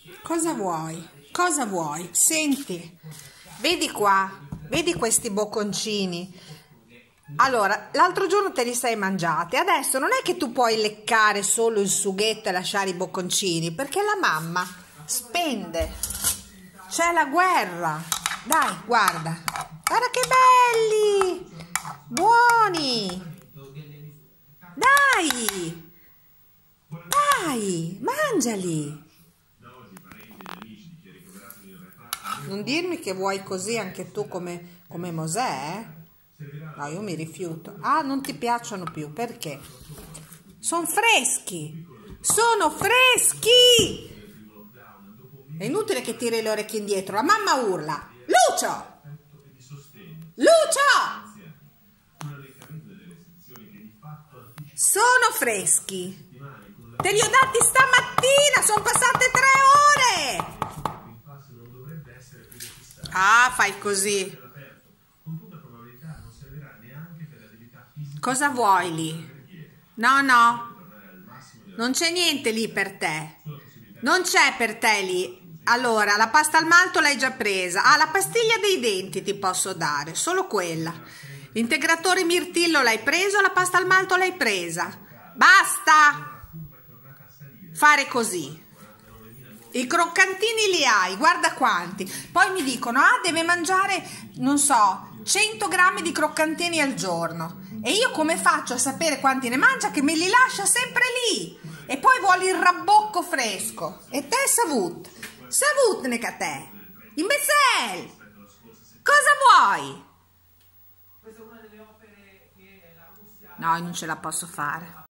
Cosa vuoi? Cosa vuoi? Senti, vedi qua, vedi questi bocconcini. Allora, l'altro giorno te li sei mangiati, adesso non è che tu puoi leccare solo il sughetto e lasciare i bocconcini, perché la mamma spende, c'è la guerra. Dai, guarda, guarda che belli, buoni, dai, dai, mangiali. Non dirmi che vuoi così anche tu come Mosè, eh? No, io mi rifiuto. Ah, non ti piacciono più, perché? Sono freschi! Sono freschi! È inutile che tiri le orecchie indietro, la mamma urla. Lucio! Lucio! Sono freschi! Te li ho dati stamattina, sono passate 3 ore! Ah, fai così. Cosa vuoi lì? No, no, non c'è niente lì per te. Non c'è per te lì. Allora, la pasta al malto l'hai già presa. Ah, la pastiglia dei denti ti posso dare, solo quella. L'integratore mirtillo l'hai preso, la pasta al malto l'hai presa. Basta fare così. I croccantini li hai, guarda quanti. Poi mi dicono, ah, deve mangiare, non so, 100 grammi di croccantini al giorno. E io come faccio a sapere quanti ne mangia, che me li lascia sempre lì? E poi vuole il rabbocco fresco. E te savut? Savutne che te. Imbecille! Cosa vuoi? No, non ce la posso fare.